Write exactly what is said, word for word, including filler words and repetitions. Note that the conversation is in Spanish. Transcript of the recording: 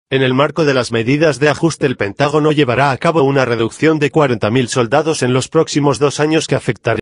En el marco de las medidas de ajuste, el Pentágono llevará a cabo una reducción de cuarenta mil soldados en los próximos dos años que afectará